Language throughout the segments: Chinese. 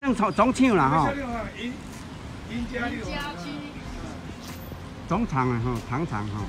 总厂啦吼。 银家区。 总厂啊吼，糖厂吼。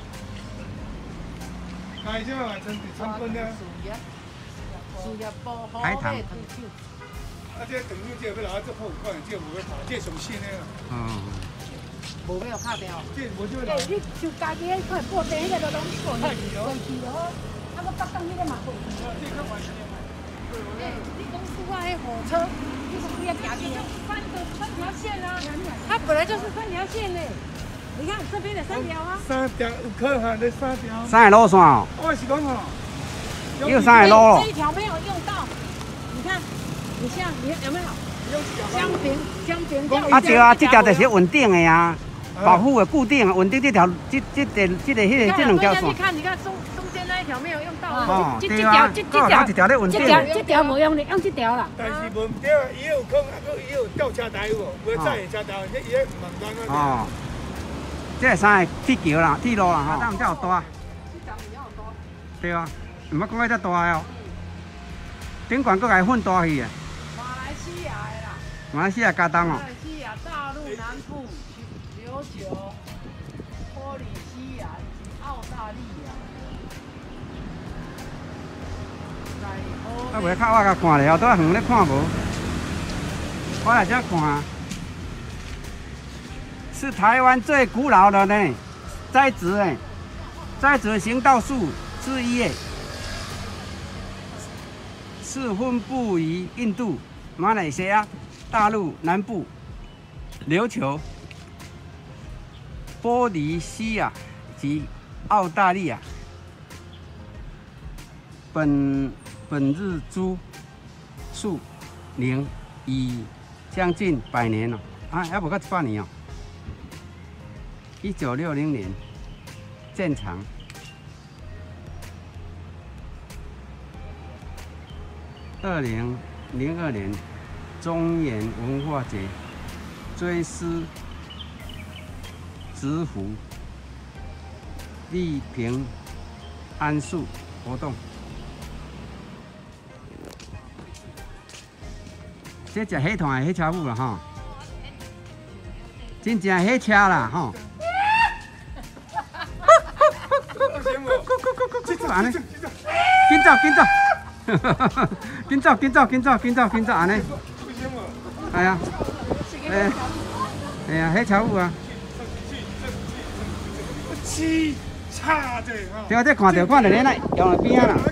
开这嘛，真是参观了。 事业部好海棠。 啊，这长久这要来做好看，这无要拍，这上新的啦。 哦。 无要拍掉。 这无就。 哎，你就家己迄块布袋，迄个都拢过去，过去咯。啊，我北港迄个嘛过去。 这较完全嘛。 哎，你讲拄啊，迄火车，你是不要夹进去？三条线啊，它本来就是三条线呢。你看这边的3条啊。 3条有可行的3条。 3个路线哦。 我是讲吼。 有3个路咯。 这一条没有用到，你看，你像你有没有？江平。 啊对啊，这条就是稳定的呀，保护的固定稳定这条这两条线。 你看中间那一条没有用到啊。 哦，对啊，这条咧稳定。 这条无用的，用这条啦。 但是无对啊，伊有空，啊，伊有吊车台有无？无载的车台，伊个唔单啊。哦， 这3个铁桥啦，铁路啦，哈，当才有大。对啊，唔捌讲迄只大哦。顶管佫来混大去啊。 马来西亚的啦。 马来西亚加东哦。 马来西亚、大陆南部、琉球、波利西亚以及澳大利亚。 啊，袂较我甲看了，倒远咧看无。我来这看，是台湾最古老的呢，栽植行道树之一诶，是分布于印度、马来西亚、大陆南部、琉球、波利西亚及澳大利亚。本日株树龄已将近100年了，啊，还无到100年哦。1960年建厂。2002年中原文化节追思植福立平安树活动。这只火团的火车舞啦吼，真正火车啦吼。安尼，紧走安尼。哎呀，火车舞啊。 差者吼。 对啊，这看到看咧来，用来边啊啦。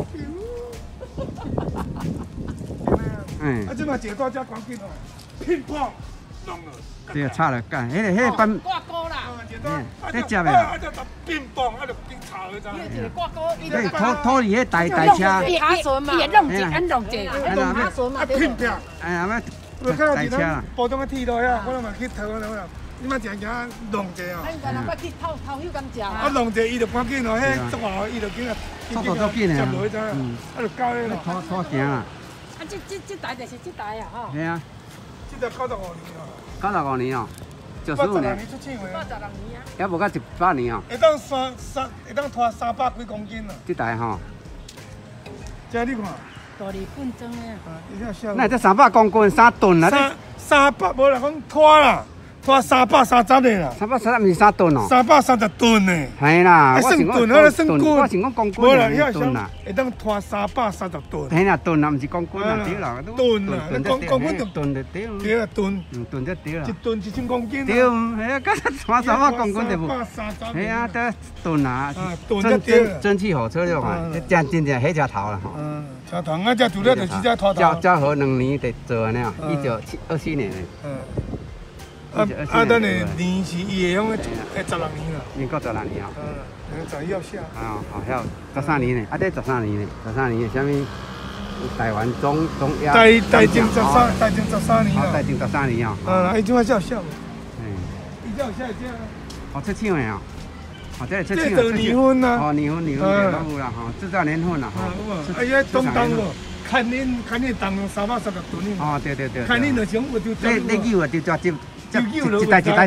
啊，即嘛坐到遮关键哦，乒乓弄了。 对啊，差了干，迄个班。 挂钩啦。 这接的。啊， 就乒乓，啊就乒差了咋？ 一个挂钩， 对，拖里迄台车。 爬船嘛，也弄者，安弄者，安爬船嘛， 乒乓。 哎呀， 我看到伫咱浦东个铁路遐，我嘛去台湾了，你嘛行行弄者哦。 咱个人要去偷休敢食啊？ 啊，弄者伊就赶紧哦，迄做好伊就紧啊， 速度足紧的啊。 啊，就到咧咯。 拖行啦。 啊，这台就是这台啊，吼。 系啊。 这条95年哦。 95年哦，95年。 出厂的。 82年啊。 也无到100年哦。 会当拖300几公斤啊。 这台吼。 这你看。 大日本装的啊。 那这300公斤3吨啦。 300无啦，讲拖啦。拖330的啦 ，330毋是3吨哦 ，330吨的， 系啦， 我算吨，我算斤， 我算讲公斤啦，吨啦， 会当拖330吨， 系啦，吨啦，毋是公斤啦，对啦， 吨啦，你公斤就吨就对， 对啦，吨， 吨就对啦， 一吨1000公斤， 对，系啊，刚才300公斤就无，系啊，得吨啦，蒸汽火车了嘛，真正火车头啦吼， 车头啊，这除了就是这拖头， 交河2年得做安尼哦，1927年的。 等下年是伊个种诶16年啦， 民国16年哦。 11要下。 啊，好晓13年呢，啊，这13年呢，13年什么？台湾中央。 台政13年啦。 台政13年哦。 啊，伊怎啊才有效？伊才有效这。 哦，出厂的哦。哦，这出厂。 这就年份啦。 哦，年份都有啦，吼，制造年份啦，吼。 啊，伊迄东东无，看恁重量330吨。 哦，对。 看恁就想有就。 你有啊，就抓一台就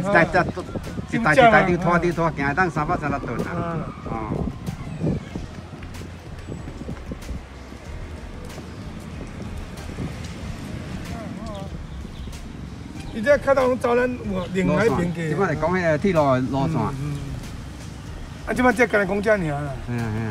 拖，行当330吨啊。哦。 伊这较早拢走咱有另外边去。 即摆是讲迄个铁路的路线。 啊，即摆只干来讲遮尔啦。 嘿啊。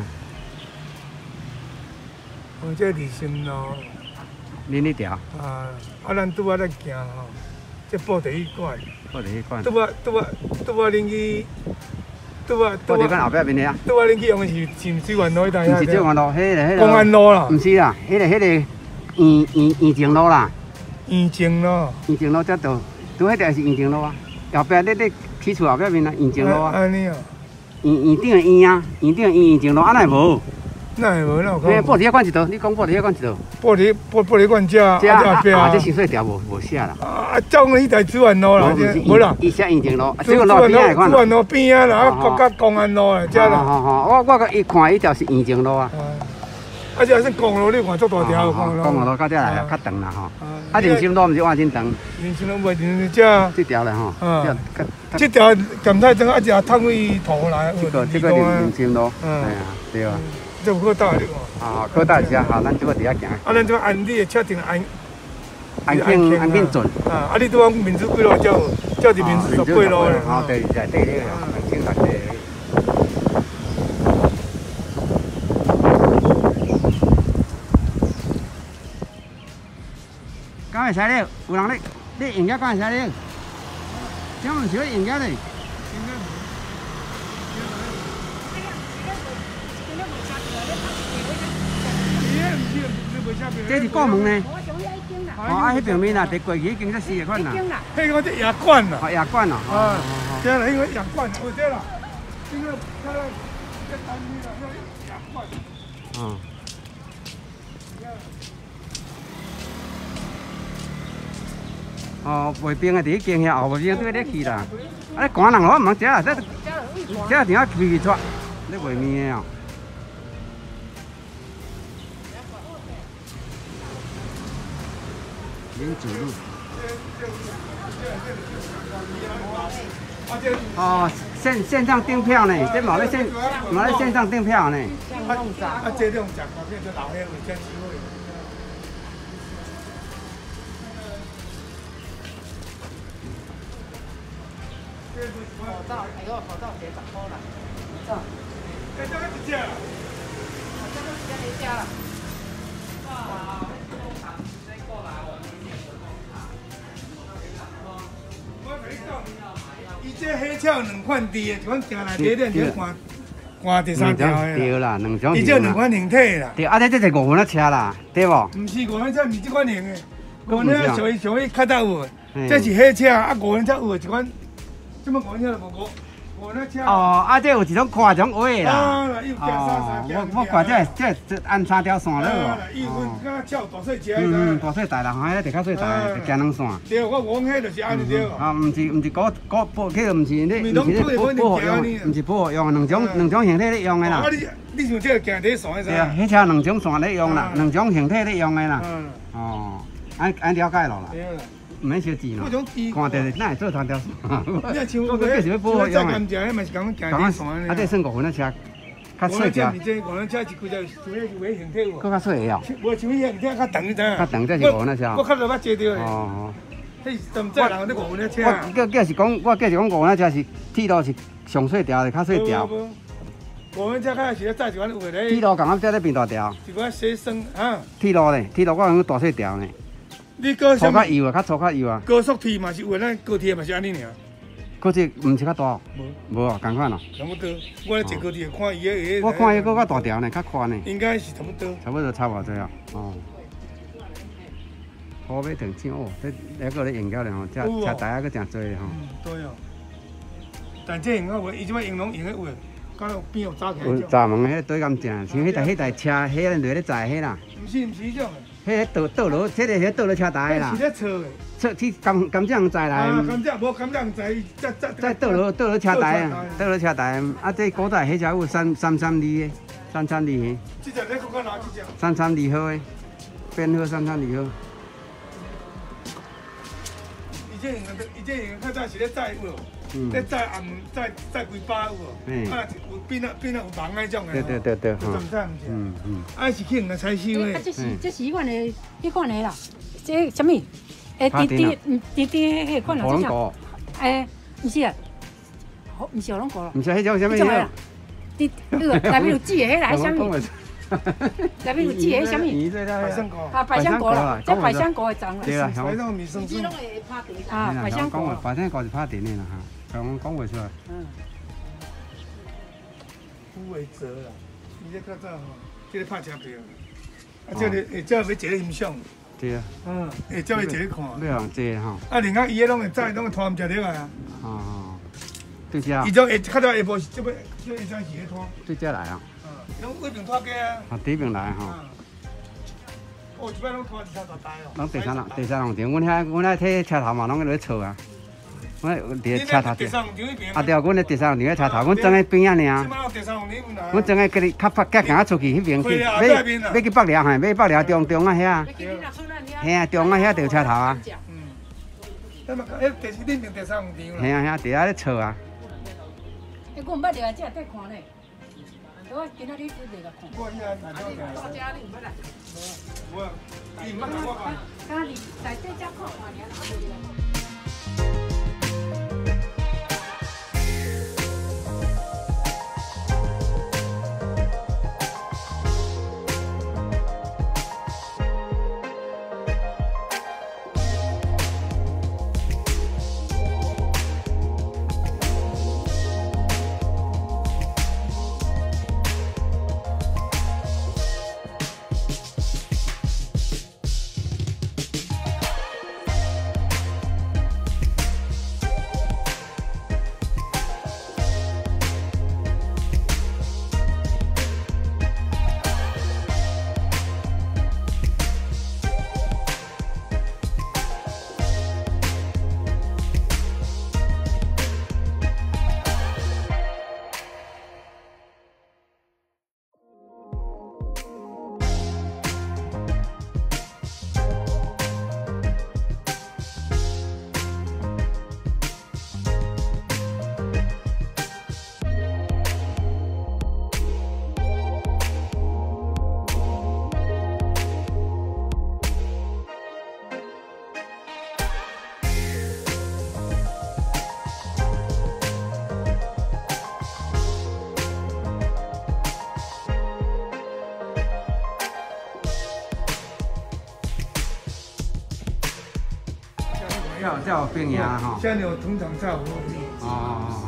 哦，这离心路。 恁迄条。 啊，咱拄仔咧行吼，这布第一馆。 布第一馆。 拄仔恁去。布第一馆后壁面的啊。 拄仔恁去用的是水源路迄带啊？ 毋是水源路，迄个。 公安路啦。 毋是啦，迄个延情路啦。 延情路。 延情路才到，拄迄条是延情路啊。后壁你起厝后壁面啊，延情路啊。 安尼啊。 延顶的延啊，延顶的延情路，啊那无。 那会无，那有讲。 嘿，布第一馆一道，你讲布第一馆一道。 布第一馆遮， 这啊，这新水条无写啦。 啊，照迄台水源路啦，无啦。 伊写延情路，水源路边仔款。 水源路边啊啦，甲公安路啦，遮啦。 我伊看伊条是延情路啊。 啊，这是公路，你看足大条公路。 公路到遮来较长啦吼。啊，人参路毋是换真长。 人参路袂人遮。 这条嘞吼。 这条咸菜庄啊，一下摊位头来。 这个人参路。哎呀，对啊。 这有可大你看。啊，可大只，好，咱这个伫遐行。 啊，咱这安你的车停安庆镇。 啊，你拄讲民主几路叫伫民主18路咧。 哦，对对对，这个安庆16路。讲会使了，有人你营业讲会使了，这毋是营业嘞。这是过门呢。哦，啊，迄边面啊，伫过去经济市个款啦。 迄个是牙管啦。 哦，牙管哦。 啊，对啦，迄个牙管，对啦，这个它这单位啦，那个牙管。 哦。哦，卫兵啊，伫经遐后卫兵对咧去啦。啊，你赶人咯，唔通食啦，这定下飞出，你袂面的哦。民主路。哦，线上订票呢？这冇咧线上订票呢？ 啊，这种食咖啡就老伙有真机会。口罩，哎呦，口罩别10块啦。口罩。哎，这个一只啦。这个一只啦。伊这黑超2款地的，一款行来第一看第3条的。 对啦，2种。 伊这2款形体啦。 对，啊，这是5分的车啦，对无？ 唔是5分车，唔是这款型的。5分车属于较早有，这是黑车啊，5分车有一款，什么5分车就无。 哦，啊，这有一种跨种话啦。 啊， 我看这按3条线了哦。 伊分甲照大细车。 大细大啦，迄个较细大，就行2线。 对，我讲迄就是安尼对。 啊，毋是迄个毋是你，毋是保护用，毋是保护用，2种形体咧用的啦。 啊，你像这行第一线的。对啊，迄车2种线咧用啦，2种形体咧用的啦。哦，安了解咯啦。唔免小钱咯，看到哪会做3条线？我个是要保护用的。啊，这算5分的车，较细条。 5分车是规只属于有形体喎。 佫较细哦。 无像迄形体较长，你知影？ 较长，这是5分的车。 我较落捌坐到的。 哦。 迄是载人咧5分的车。 我计是讲5分的车是铁路是上细条的，较细条。 5分车较是咧载一款有咧。 铁路刚刚在咧变大条。 一款西生啊。 铁路咧，铁路我用大细条呢。 你高粗较幼啊，较粗较幼啊。 高速铁嘛是有咱高铁嘛是安尼尔。 高铁毋是较大？无啊，共款咯。 差不多，我咧坐高铁看伊个。 我看伊个较大条呢，较宽呢。 应该是差不多。 差偌济啊。哦。好马藤青哦，这那个咧用了吼，这车台啊，佫真多吼。 对哦。但这用个话，伊即摆用拢用个话，敢有边有早起？ 有闸门迄对咁正，像迄台车，迄个落咧载迄啦。 毋是迄种。 迄倒落，这个倒落车台啦。 是咧错的。 错去甘蔗载来。 甘蔗无甘蔗载， 再倒落车台啊，倒落车台啊，这古代迄只有332的，332。 这只咧搁哪这只 ？332号的，编号332号。 伊这用较早是咧载有，咧载暗载规巴有无？啊，有边有网那种的。 对。 就唔知。啊是去人家采收的。 这是迄款的啦，这什么？ 滴迄款火龙果。 唔是啊，唔是火龙果咯。 唔是迄种什么嘢？ 滴那个内面有籽的迄个什么？内面有籽的什么？ 百香果。 啊，百香果啦，这百香果的种啦。 对啦， 百香米生生。 啊，百香果。 百香果是拍电的啦哈，讲袂出来。 枯为泽啦，你这较早吼，这个拍车票，这个会照要坐咧欣赏。 对啊。 会照要坐咧看。 要人坐吼。 另外伊个拢会早拢会拖唔食落来啊。 对遮。 伊种会较早下晡是这要一张是咧拖。 对遮来啊。 拢尾边拖家啊。 底边来吼。 哦，一摆拢拖一车大台哦。 拢第三行场，阮遐替车头嘛，拢在咧吵啊。阮伫车头顶。对，阮咧第三行场咧车头，阮装喺边仔尔。阮装喺佮较较行出去迄边去，要去北寮嘿，要北寮中啊遐。嘿啊，中啊遐就车头啊。 第四顶定第三行场。 嘿啊，伫遐咧吵啊。 我毋捌了，只在看咧。我今仔日伫个看。 我到家你毋捌来？ 我，你毋捌看我看。 刚刚你在这家看嘛，你还拿回来。 叫冰牙吼。 现在有通常炸火。 哦。